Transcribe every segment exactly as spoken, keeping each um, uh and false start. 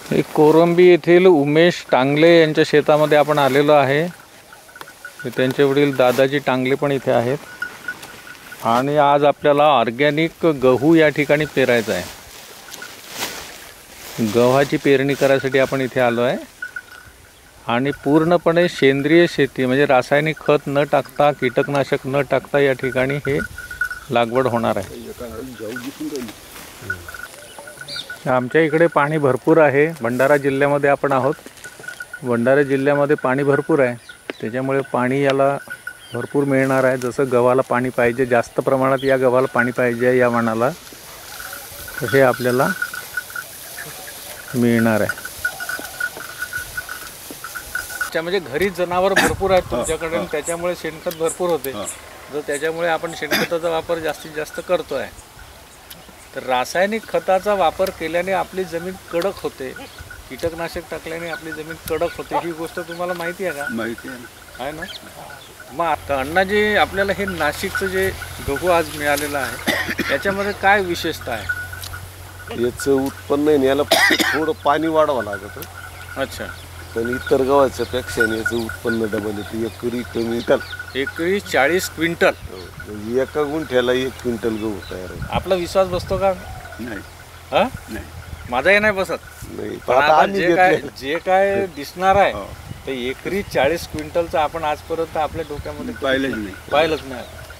हे कोरंबी येथील उमेश टांगले यांच्या शेतामध्ये आपण आलेलो आहे। त्यांचे वडील दादाजी टांगले पण इथे आहेत आणि आज आपल्याला ऑर्गॅनिक गहू या ठिकाणी पेरायचा आहे। गव्हाची पेरणी करायसाठी आपण इथे आलो आहे आणि पूर्णपणे सेंद्रिय शेती म्हणजे रासायनिक खत न टाकता कीटकनाशक न टाकता या ठिकाणी हे लागवड होणार आहे। आमच्या इकडे पाणी भरपूर आहे। भंडारा जिल्ह्यामध्ये आपण आहोत। भंडारा जिल्ह्यामध्ये पाणी भरपूर आहे, त्याच्यामुळे पाणी याला भरपूर मिळणार आहे। जसं गव्हाला पाणी पाहिजे, जास्त प्रमाणात या गव्हाला पाणी पाहिजे या वाणाला, हे आपल्याला मिळणार आहे। त्यामध्ये घरी जनावर भरपूर आहेत तुमच्याकडे, त्याच्यामुळे शेणखत भरपूर होते। जर त्याच्यामुळे आपण शेणखताचा वापर जास्तीत जास्त करतोय, तर रासायनिक खताचा वापर केल्याने आपली जमीन कडक होते, कीटकनाशक टाकल्याने आपली जमीन कडक होते। ही गोष्ट तुम्हाला माहिती आहे का? माहिती आहे आहे ना। मग आता अण्णाजी, आपल्याला हे नाशिकचं जे गहू आज मिळालेलं आहे याच्यामध्ये काय विशेषता आहे? याचं उत्पन्न आहे, याला थोडं पाणी वाढवावं लागतं। अच्छा, पण इतर गव्हाच्या पेक्षा याचं उत्पन्न डबल येते। एकरी क्विंटल एकरी चाळीस क्विंटल म्हणजे एका गुंठ्याला एक क्विंटल गहू तयार होतो। आपला विश्वास बसतो का? नाही हा नाही माझाही नाही बसत। नाही, पण आता आता आम्ही जे काय घेतले. जे काय दिसणार आहे ते एकरी चाळीस क्विंटलचं आपण आजपर्यंत आपल्या डोक्यामध्ये पाहिलंच नाही पाहिलंच नाही।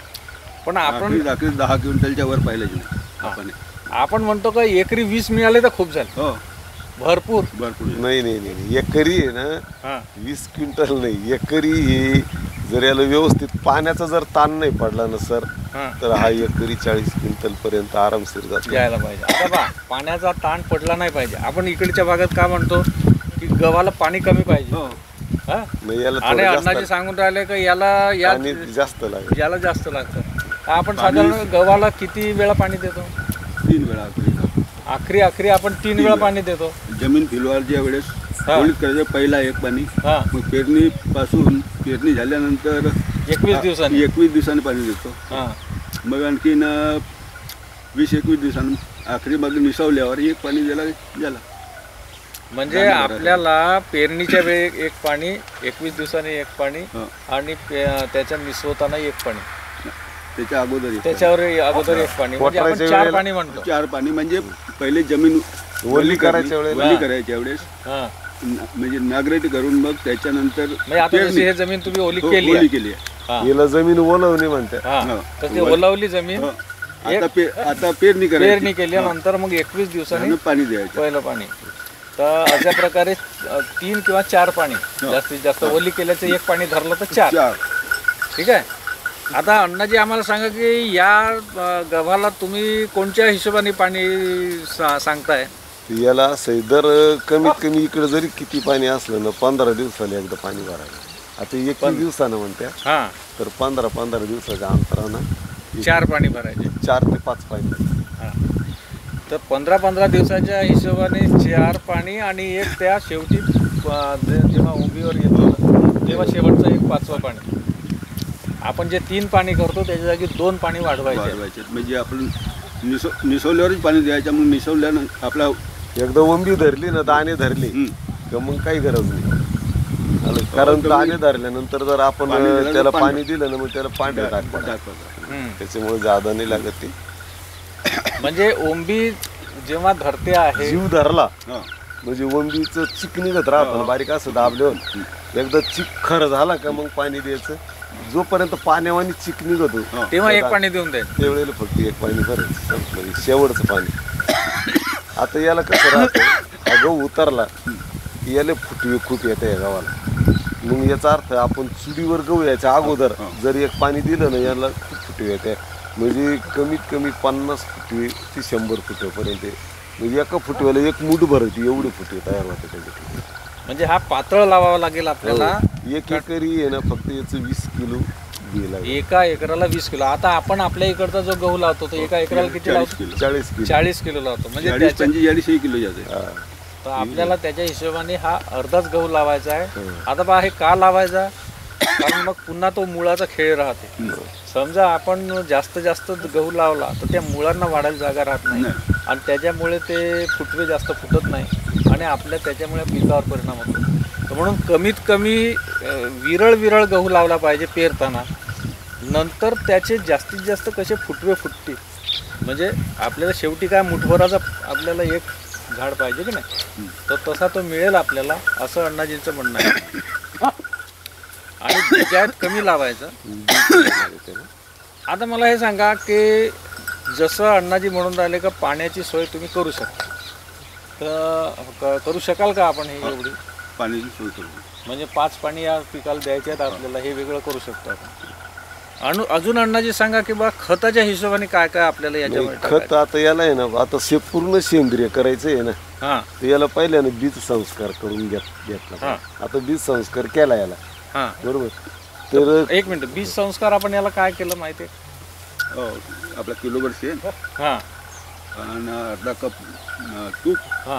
पण आपण रात्री दहा क्विंटलच्या वर पाहिलंच नाही आपण। आपण म्हणतो का एकरी वीस मिळाले तर खूप झाले, हो भरपूर भरपूर। नाही नाही नाही एकरी आहे ना, हा वीस क्विंटल नाही, एकरी हे जर याला व्यवस्थित पाण्याचा जर ताण नाही पडला ना सर, हा तर हा एकरी चाळीस क्विंटल पर्यंत आरामशीर जातो। यायला पाहिजे। आता बा, पाण्याचा ताण पडला नाही पाहिजे। आपण इकडच्या भागात का म्हणतो की गव्हाला पाणी कमी पाहिजे, हा नाही याला आणि थोडं अण्णाजी जास्त सांगून राहिले का याला या पाणी जास्त लागेल। याला जास्त लागतं। आपण साधारण गव्हाला किती वेळा पाणी देतो? तीन वेळा आखरी आखरी आखरी आपण तीन वेळा पाणी देतो। जमीन फिलवारच्या वेळेस ओळीत करायचं पहिला एक पाणी, हा मग पेरणी पासून पेरणी झाल्यानंतर एकवीस दिवसांनी एकवीस दिवसांनी पाणी देतो। हा मग आणखीन वीस एकवीस दिवसांनी आखरी मग निसवल्यावर एक पाणी दिला झाला। म्हणजे आपल्याला पेरणीच्या वेळी एक पाणी, एकवीस दिवसांनी एक पाणी आणि त्याच्या निसवताना एक पाणी, त्याच्या अगोदर एक त्याच्यावर अगोदर एक पाणी, म्हणजे आपण चार पाणी म्हणतो। चार पाणी म्हणजे पहिले जमीन ओली करायच्या वेळेस ओली करायच्या वेळेस हा म्हणजे नागरेट करून मग त्याच्यानंतर म्हणजे आता जशी हे जमीन तुम्ही ओली हो, केली ओली आहे, केली आहे। हा. याला जमीन ओलवणी म्हणतात। हा, तर ते ओलावली जमीन, हो. आता पे आता पेरणी करायची, पेरणी केल्यानंतर मग एकवीस दिवसांनी आणि पाणी द्यायचं पहिलं पाणी। तर अशा प्रकारे तीन किंवा चार पाणी, जास्तीत जास्त ओली केल्याचं एक पाणी धरलं तर चार, चार ठीक आहे। आता अण्णाजी आम्हाला सांगा की या गव्हाला तुम्ही कोणत्या हिशोबाने पाणी सा सांगताय? याला असं दर कमीत कमी इकडे जरी किती पाणी असलं ना, पंधरा दिवसाला एकदा पाणी भरायला। आता एकवीस दिवसानं म्हणत्या, हा तर पंधरा पंधरा दिवसाच्या अंतरानं चार पाणी भरायचे, चार ते पाच पाणी। हा, तर पंधरा पंधरा दिवसाच्या हिशोबाने चार पाणी आणि एक त्या शेवटी जेव्हा उंबीवर येतो तेव्हा शेवटचं एक पाचवं पाणी। आपण जे तीन पाणी करतो त्याच्या जागी दोन पाणी वाढवायचे वाढवायचे, म्हणजे आपण निसव निसवल्यावरच पाणी द्यायचं। मग निसवल्यानं आपला एकदा उंबी धरली ना, दाणे धरली का मग काही गरज नाही। कारण दाणे धरल्यानंतर जर आपण त्याला पाणी दिलं ना, मग त्याला पांढरे डाग पडतात, त्याच्यामुळे जादा नाही लागत ती। म्हणजे ओंबी जेव्हा धरते आहे, जीव धरला म्हणजे ओंबीचं चिक निघत राहतं ना, बारीक असं दाबल्यावर एकदा चिक खरं झाला का मग पाणी द्यायचं। जोपर्यंत पाण्यावानी चिक निघतो तेव्हा एक पाणी देऊन द्यायचं, त्यावेळेला फक्त एक पाणी भरायचं, म्हणजे शेवटचं पाणी। आता याला कसं राहतं, हा गहू उतरला की याला फुटवे खूप येते या गावाला। मग याचा अर्थ आपण चुडीवर गहू यायच्या अगोदर जर एक पाणी दिलं ना, याला खूप फुटवे येते। म्हणजे कमीत कमी पन्नास फुटवे ते शंभर फुटवेपर्यंत, म्हणजे एका फुटव्याला एक मूठ भरायची एवढी फुटवे तयार होते त्याच्यात। म्हणजे हा पातळ लावावा लागेल आपल्याला। एक एकरी आहे ना, फक्त याचं वीस किलो बी लागेल। एका एकराला वीस किलो। आता आपण आपल्या इकडचा जो गहू लावतो तो एका एकराला किती लावतो? चाळीस किलो चाळीस किलो लावतो, म्हणजे चाळीस त्याच्या- पंचेचाळीस किलो जाते। तर आपल्याला त्याच्या हिशोबाने हा अर्धाच गहू लावायचा आहे। आता बा हे का लावायचा? कारण मग पुन्हा तो मुळाचा खेळ राहते। समजा आपण जास्त जास्त गहू लावला तर त्या मुळांना वाढायला जागा राहत नाही आणि त्याच्यामुळे ते फुटवे जास्त फुटत नाही आणि आपल्या त्याच्यामुळे पिकावर परिणाम होतो. तर म्हणून कमीत कमी अ, विरळ विरळ गहू लावला पाहिजे पेरताना. नंतर त्याचे जास्तीत जास्त कसे फुटवे फुटतील, म्हणजे आपल्याला शेवटी काय मुठभराचा आपल्याला एक झाड पाहिजे की नाही, तर तसा तो मिळेल आपल्याला, असं अण्णाजींचं म्हणणं आहे. आणि त्याच्यात कमी लावायचं. आता मला हे सांगा की जसं अण्णाजी म्हणून राहिले का पाण्याची सोय तुम्ही करू शकता, तर क- करू शकाल का आपण ही एवढी, पाण्याची सोय करू. म्हणजे पाच पाणी या पिकाला द्यायचे आहेत आपल्याला, हे वेगळं करू शकतो आपण. अनु अजून अण्णाजी सांगा की बा खताच्या हिशोबाने काय काय आपल्याला याच्यामध्ये खत आता याला आहे ना, आता से पूर्ण सेंद्रिय करायचं आहे ना, हां तर याला पहिल्याने बीज संस्कार करून घेत घेतला. हां. आता बीज संस्कार केला याला, हां बरोबर. तर एक मिनिट, बीज संस्कार आपण याला काय केलं माहिती आहे? हो, आपला किलोभर शेण हां आणि अर्धा कप अं, तूप, हां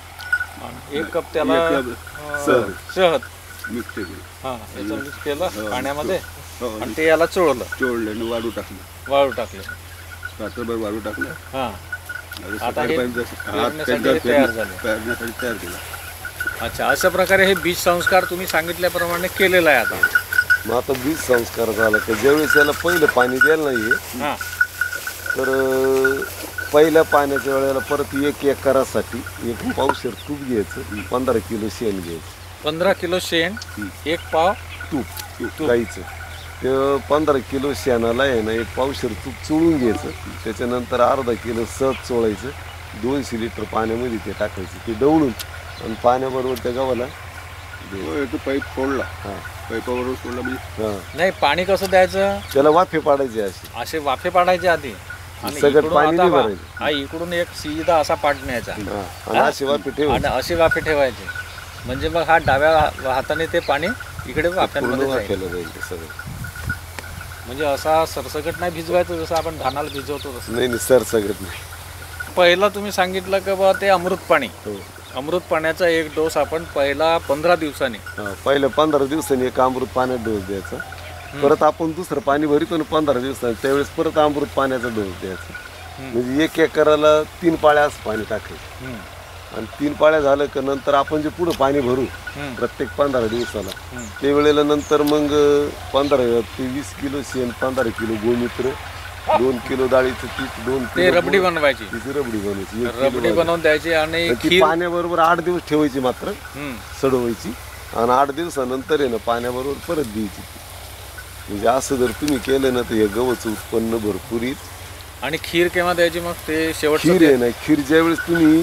आणि एक कप त्याला एक कप अं, शहद. शहद मिक्स केली. हां याचं मिक्स केलं हो. पाण्यामध्ये हो, आणि ते याला चोळलं, चोळलं आणि वाळू टाकलं, वाळू टाकले. रात्रभर वाळू टाकलं. हां आणि आता सकाळी हे पाणी जसं- हात पेरण्यासाठी पेरण्या- हे तयार झाले. पेरण्यासाठी तयार केला. अच्छा, अशा प्रकारे हे बीज संस्कार तुम्ही सांगितल्याप्रमाणे केलेलं आहे आता. मग आता बीज संस्कार झाला की ज्यावेळेस याला पहिलं पाणी द्यायला नाहीये, हां तर अं, पहिल्या पाण्याच्या वेळेला परत एक एकरासाठी एक पावशेर तूप घ्यायचं, पंधरा किलो शेण घ्यायचं, पंधरा किलो शेण, एक पाव तूप तूप गाईचं. ते पंधरा किलो शेणाला आहे ना एक पावशेर तूप चोळून घ्यायचं, त्याच्यानंतर अर्धा किलो सहज चोळायचं, दोनशे लिटर पाण्यामध्ये ते टाकायचं, ते डवळून आणि पाण्याबरोबर त्या गव्हाला हो, एक पाईप फोडला, हां पाईपाबरोबर फोडला म्हणजे हां नाही, पाणी कसं द्यायचं? त्याला वाफे पाडायचे असे. असे वाफे पाडायचे आधी आणि सगळं इकडून पाणी आता नाही बा- भरायचं. हा इकडून एक सीधा असा पाट न्यायचा हां आणि असे वाफे ठेवून आणि असे वाफे ठेवायचे, म्हणजे मग हा डाव्या हा- हाताने ते पाणी इकडे पूर्ण वाफ्यांमध्ये जाईल. वाफेला जाईल ते सगळं. म्हणजे असा सरसकट नाही भिजवायचं जसं आपण धानाला भिजवतो तसं. नाही नाही सर सगळं नाही. पहिलं तुम्ही सांगितलं की बा ते अमृत पाणी, हो अमृत पाण्याचा एक डोस आपण पहिला पंधरा दिवसांनी, हां पहिल्या पंधरा दिवसांनी एक अमृत पाण्यात डोस द्यायचा, परत आपण दुसरं पाणी भरितो ना पंधरा दिवसांनी, त्यावेळेस परत अमृत पाण्याचा डोस द्यायचा. म्हणजे एक एकराला तीन पाळ्या असं पाणी टाकायचं, हम्म, आणि तीन पाळ्या झालं का नंतर आपण जे पुढं पाणी भरू हम्म, प्रत्येक पंधरा दिवसाला, हम्म. ते वेळेला नंतर मग पंधरा ते वीस किलो शेण, पंधरा किलो गोमूत्र, दोन किलो डाळीचं पीठ, दोन ते किलो रबडी बनवायची, तिची रबडी बनवायची, एक किलो रबडी बनवायची. बनवून द्यायची आणि आणि ती खीर. पाण्याबरोबर आठ दिवस ठेवायची, मात्र हम्म. सडवायची, आणि आठ दिवसानंतर आहे ना पाण्याबरोबर परत द्यायची. म्हणजे असं जर तुम्ही केलं ना तर हे गव्हाचं उत्पन्न भरपूर येईल. आणि खीर केव्हा द्यायची मग ते शेवटचं खीर ते- आहे ना, खीर ज्यावेळेस तुम्ही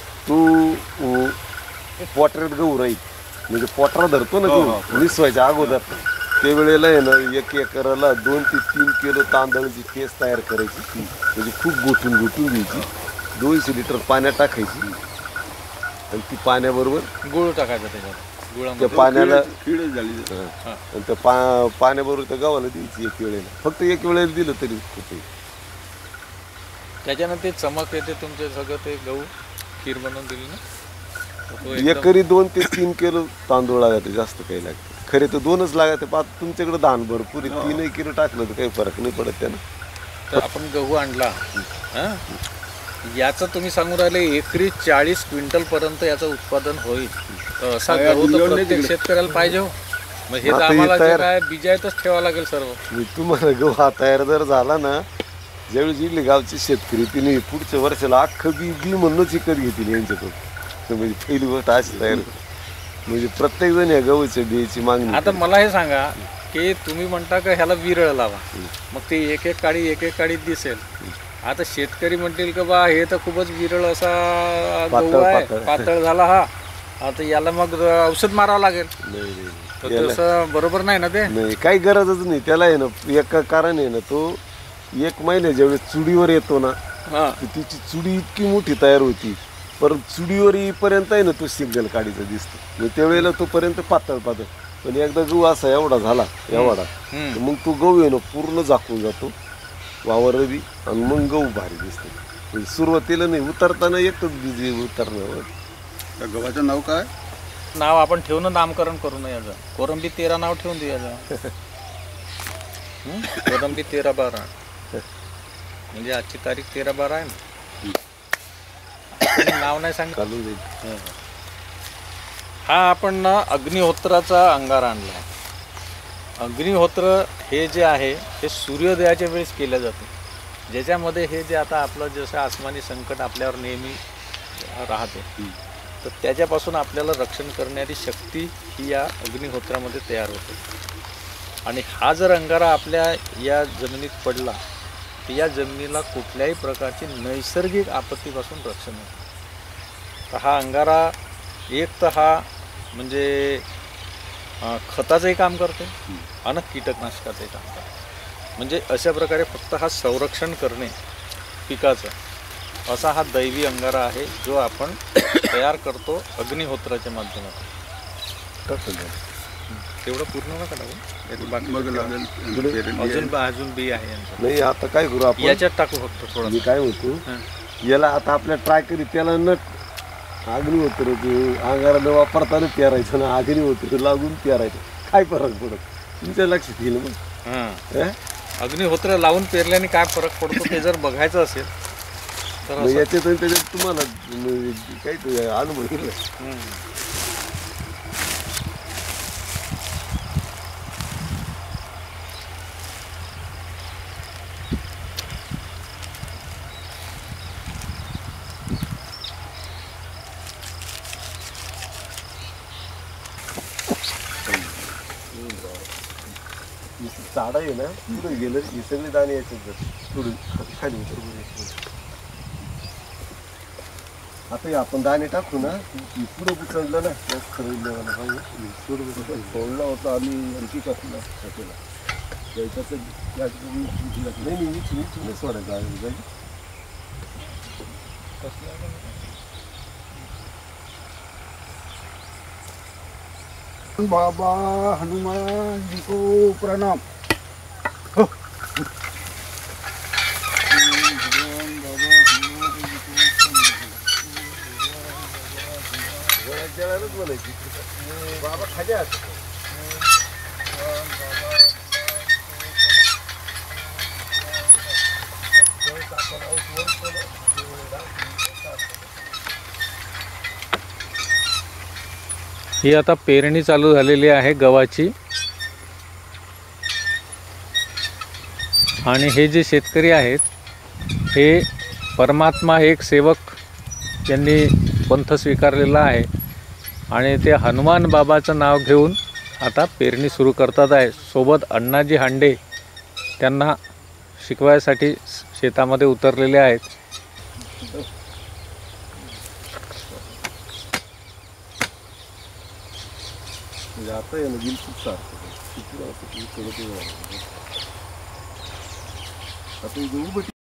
तो अं, पोटऱ्यात गहू राहील, म्हणजे पोटरा धरतो ना हो, गहू निसवायच्या अगोदर, ते वेळेला आहे ना एक एकराला दोन ते तीन किलो तांदळाची पेस्ट तयार करायची, म्हणजे खूप गोठून गोठून घ्यायची, दोनशे लिटर पाण्यात टाकायची, आणि ती पाण्याबरोबर गुळ टाकायचा त्याच्यात, त्या गुळामध्ये. पाण्याला खीडच झाली. हां. हां. आणि त्या पा पाण्याबरोबर त्या गव्हाला द्यायची एक वेळेला, फक्त एक वेळेला दिलं तरी खूप आहे. त्याच्यानं ते चमक येते तुमचे सगळं ते गहू खीर बनवून दिली ना, तर तो एकदम- एकरी दोन ते तीन किलो तांदूळ लागते, जास्त काही लागते. खरे तर दोनच लागते, पाच तुमच्याकडे धान भरपूर आहे, तीनही किलो टाकलं तर काही फरक नाही पडत त्यानं. तर आपण गहू आणला, हां, याचं तुम्ही सांगून राहिले एकरी चाळीस क्विंटल पर्यंत याचं उत्पादन होईल, तर असा काय गहू तर बियाणं प्रत्येक तिकडे. शेतकऱ्याला पाहिजे हो. मग हे तर आता हे आम्हाला जे तयार- काय बिजायतच ठेवावं लागेल सर्व. मी तुम्हाला गहू हा तयार जर झाला ना, ज्यावेळी इडली गावची शेतकरी तिने पुढच्या वर्षाला अख्खं बी बी म्हणूनच विकत घेतील यांच्याकडून. तर म्हणजे पहिली गोष्ट अशी तयार, म्हणजे प्रत्येक जण या गहूच्या बियाची मागणी आता करते. मला हे सांगा की तुम्ही म्हणता का ह्याला विरळ लावा, मग ते एक एक काडी एक एक काडी दिसेल. आता शेतकरी म्हणतील का बा हे तर खूपच विरळ असा पातळ- गहू आहे, पातळ. पातळ झाला हा, आता याला मग औषध मारावं लागेल. नाही, नाही, तर नाही. याला- तसं बरोबर नाही ना ते. नाही काही गरजच नाही त्याला, आहे ना एका कारण आहे ना, तो एक महिन्या ज्यावेळेस चुडीवर येतो ना, हां, तर तिची चुडी इतकी मोठी तयार होती, परत चुडीवर येईपर्यंत आहे ना तो सिंगल काडीचा दिसतो, म्हणजे त्यावेळेला तोपर्यंत पातळ पातळ. पण एकदा गहू असा एवढा झाला एवढा, हम्म. तर मग तो गहू आहे ना पूर्ण झाकून जातो वावर बी, आणि मग गहू भारी दिसतो. म्हणजे सुरुवातीला नाही, उतरताना एकच बिजी उतरणार. त्या गव्हाचं नाव काय? नाव आपण ठेवून नामकरण करू नये याचं, कोरंबी तेरा नाव ठेवून देऊ याचं. हं? कोरंबी तेरा बारा, म्हणजे आजची तारीख तेरा बारा आहे ना. कोणी नाव नाही सांग. चालू जाईल. हा आपण ना अग्निहोत्राचा अंगारा आणला आहे. अग्निहोत्र हे जे आहे हे सूर्योदयाच्या वेळेस केलं जातं, ज्याच्यामध्ये हे जे आता आपलं जसं आसमानी संकट आपल्यावर नेहमी राहते, तर त्याच्यापासून आपल्याला रक्षण करणारी शक्ती ही या अग्निहोत्रामध्ये तयार होते. आणि हा जर अंगारा आपल्या या जमिनीत पडला तर या जमिनीला कुठल्याही प्रकारची नैसर्गिक आपत्तीपासून रक्षण होते. तर हा अंगारा एक तर हा म्हणजे खताचंही काम करते आणि कीटकनाशकाचंही काम करते. म्हणजे अशा प्रकारे फक्त हा संरक्षण करणे पिकाचं असा हा दैवी अंगारा आहे, जो आपण तयार करतो अग्निहोत्राच्या माध्यमातून. तेवढं पूर्ण नका टाकू, बाकी मग लागेल पेरणी आहे. अजून अजून बी आहे यांचं. नाही आता काय करू आपण, याच्यात टाकू फक्त थोडं. मी काय म्हणतो याला आता आपल्या ट्राय करी, त्याला नट अग्निहोत्र अंगारा न वापरताना पेरायचं ना अग्निहोत्र लागून पेरायचं, काय फरक पडत तुमच्या लक्षात येईल मग. हां, अग्निहोत्र लावून पेरल्याने काय फरक पडतो ते जर बघायचं असेल तर असं. याच्यात आणि त्याच्यात तुम्हाला काही अनुभव येईल. हम्म. झाडं आहे ना पुढे गेलं हे सगळे दाणे यायचे थोडं खाली उतर. आता हे आपण दाणे टाकू ना पुढे उचललं ना खरं सोडला होता आम्ही आणखी टाकला नाही नाही सोडायचं. बाबा हनुमान जी को प्रणाम. बाबा खाली ही आता पेरणी चालू झालेली आहे गव्हाची. आणि हे जे शेतकरी आहेत हे परमात्मा एक सेवक यांनी पंथ स्वीकारलेला आहे आणि ते हनुमान बाबाचं नाव घेऊन आता पेरणी सुरू करतात आहे. सोबत अण्णाजी हांडे त्यांना शिकवायसाठी शेतामध्ये उतरलेले आहेत. आता आहे ना बिल खूप सारखं आता